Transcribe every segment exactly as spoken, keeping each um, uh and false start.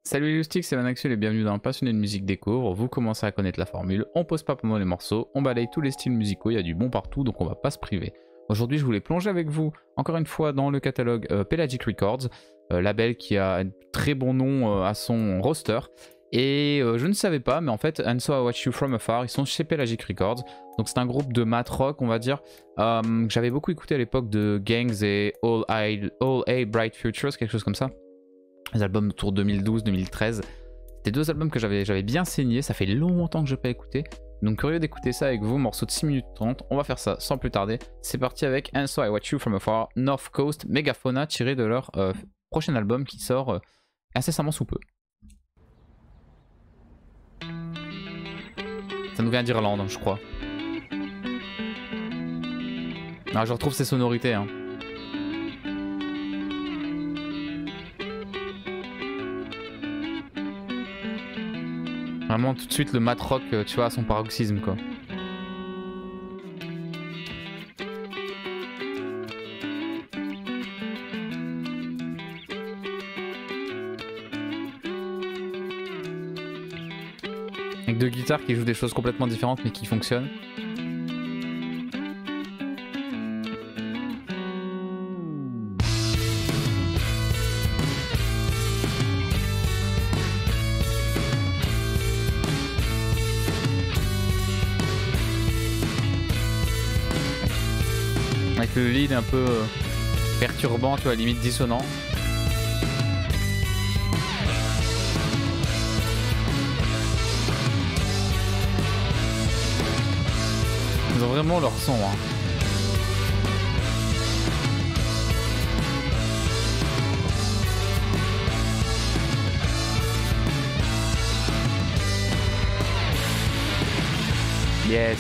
Salut les Loustics, c'est Manaxul et bienvenue dans un passionné de musique découvre. Vous commencez à connaître la formule, on pose pas pendant les morceaux, on balaye tous les styles musicaux, il y a du bon partout donc on va pas se priver. Aujourd'hui je voulais plonger avec vous encore une fois dans le catalogue euh, Pelagic Records, euh, label qui a un très bon nom euh, à son roster. Et euh, je ne savais pas, mais en fait, And So I Watch You From Afar, ils sont chez Pelagic Records. Donc c'est un groupe de mat rock, on va dire, euh, que j'avais beaucoup écouté à l'époque de Gangs et All I, All A Bright Futures, quelque chose comme ça. Les albums autour de deux mille douze deux mille treize. C'était deux albums que j'avais bien saigné, ça fait longtemps que je n'ai pas écouté. Donc curieux d'écouter ça avec vous, morceau de six minutes trente. On va faire ça sans plus tarder. C'est parti avec And So I Watch You From Afar, North Coast Megafauna, tiré de leur euh, prochain album qui sort euh, incessamment sous peu. Ça nous vient d'Irlande, je crois. Ah, je retrouve ces sonorités. Hein. Vraiment tout de suite le mat rock, tu vois, à son paroxysme quoi. Avec deux guitares qui jouent des choses complètement différentes mais qui fonctionnent. Avec le lead un peu euh, perturbant, tu vois, limite dissonant. Ils ont vraiment leur son. Hein. Yes.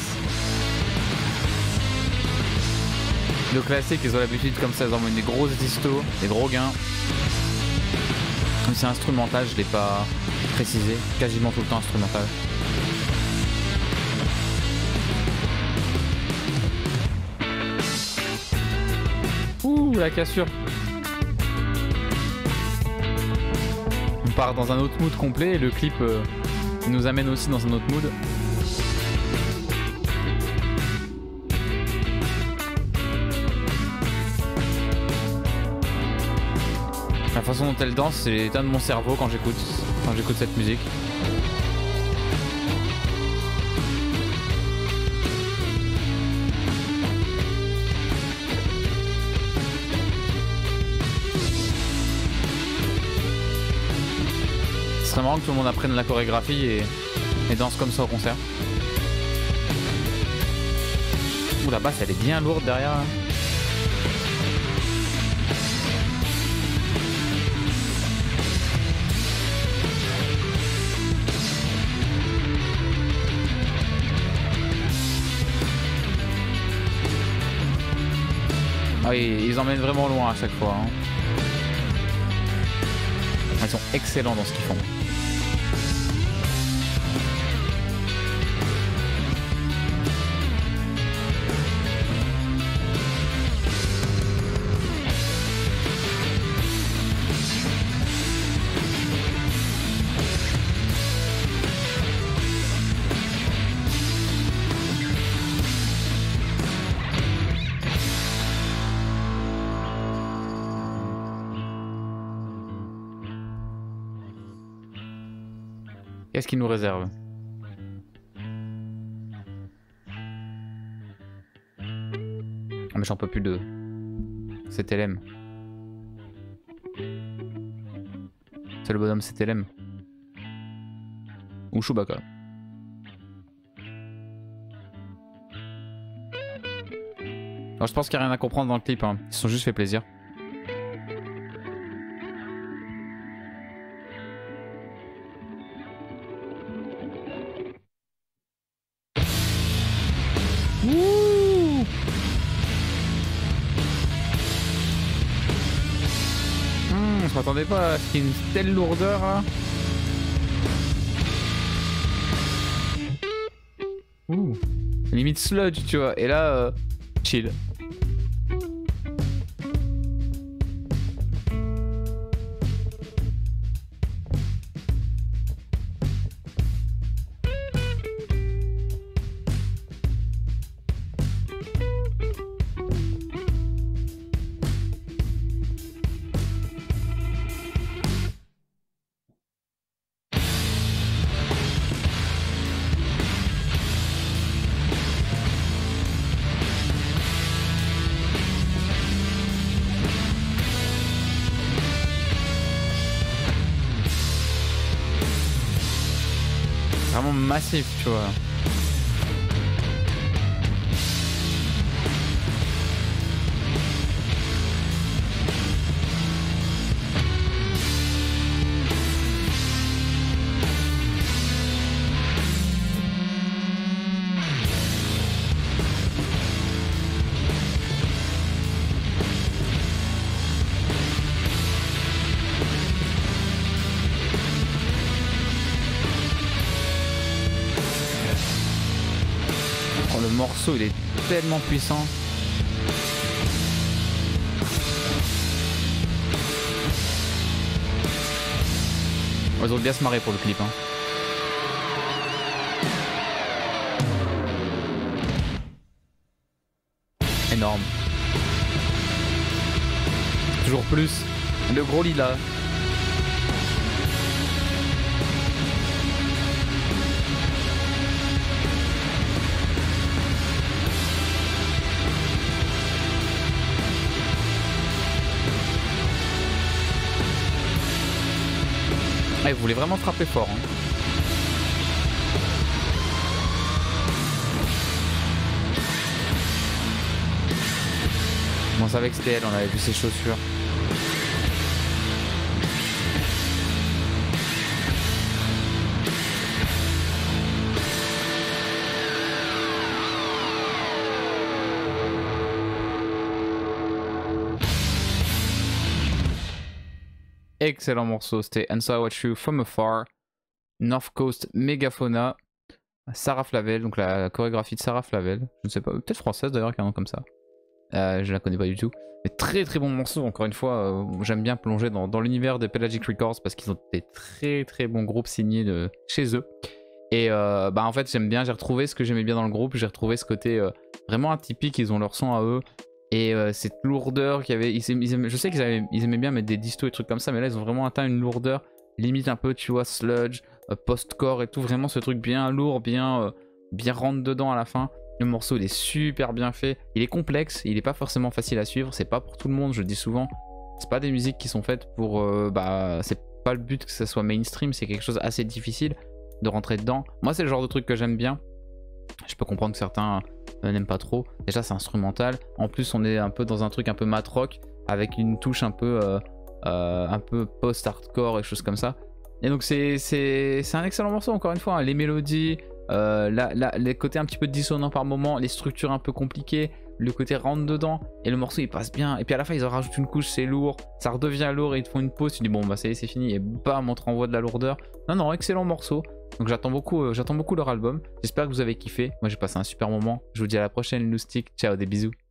Le classique, ils ont l'habitude comme ça, ils emmènent des grosses distos, des gros gains. C'est instrumental, je l'ai pas précisé, quasiment tout le temps instrumental. Ouh, la cassure. On part dans un autre mood complet et le clip euh, nous amène aussi dans un autre mood. La façon dont elle danse, c'est l'état de mon cerveau quand j'écoute quand j'écoute cette musique. Ce serait marrant que tout le monde apprenne la chorégraphie et, et danse comme ça au concert. Ouh, la basse elle est bien lourde derrière. Là. Ah oui, ils emmènent vraiment loin à chaque fois. Hein. Ils sont excellents dans ce qu'ils font. Qu'est-ce qu'il nous réserve? Ah mais j'en peux plus de C T L M. C'est le bonhomme C T L M. Ou Chewbacca. Alors je pense qu'il n'y a rien à comprendre dans le clip, hein. Ils se sont juste fait plaisir. Je m'attendais pas à ce qu'il y ait une telle lourdeur. Hein. Ouh. Limite sludge, tu vois. Et là, euh, chill. vraiment massif, tu vois. Le morceau il est tellement puissant. Ils ont bien se marrer pour le clip hein. Énorme. Toujours plus. Le gros lilas. Ah, il voulait vraiment frapper fort. Hein. Bon, on savait que c'était elle, on avait vu ses chaussures. Excellent morceau, c'était And So I Watch You From Afar, North Coast Megafauna, Sarah Flavel, donc la, la chorégraphie de Sarah Flavel, je ne sais pas, peut-être française d'ailleurs, qui a un nom comme ça, euh, je la connais pas du tout, mais très très bon morceau, encore une fois, euh, j'aime bien plonger dans, dans l'univers des Pelagic Records parce qu'ils ont des très très bons groupes signés de chez eux, et euh, bah en fait j'aime bien, j'ai retrouvé ce que j'aimais bien dans le groupe, j'ai retrouvé ce côté euh, vraiment atypique, ils ont leur son à eux. Et euh, cette lourdeur qu'il y avait, ils ils aimaient, je sais qu'ils aimaient, ils aimaient bien mettre des distos et trucs comme ça, mais là ils ont vraiment atteint une lourdeur, limite un peu, tu vois, sludge, euh, post-core et tout, vraiment ce truc bien lourd, bien, euh, bien rentre dedans à la fin. Le morceau il est super bien fait, il est complexe, il est pas forcément facile à suivre, c'est pas pour tout le monde, je le dis souvent, c'est pas des musiques qui sont faites pour, euh, bah c'est pas le but que ça soit mainstream, c'est quelque chose assez difficile de rentrer dedans. Moi c'est le genre de truc que j'aime bien. Je peux comprendre que certains euh, n'aiment pas trop. Déjà c'est instrumental. En plus on est un peu dans un truc un peu mat rock avec une touche un peu, euh, euh, un peu post-hardcore et choses comme ça. Et donc c'est un excellent morceau encore une fois. Hein. Les mélodies, euh, la, la, les côtés un petit peu dissonants par moment, les structures un peu compliquées, le côté rentre dedans et le morceau il passe bien. Et puis à la fin ils en rajoutent une couche, c'est lourd, ça redevient lourd et ils te font une pause. Tu dis bon bah ça y est c'est fini et bam on te renvoie de la lourdeur. Non non excellent morceau. Donc j'attends beaucoup, euh, j'attends beaucoup leur album. J'espère que vous avez kiffé. Moi j'ai passé un super moment. Je vous dis à la prochaine, Loustic. Ciao, des bisous.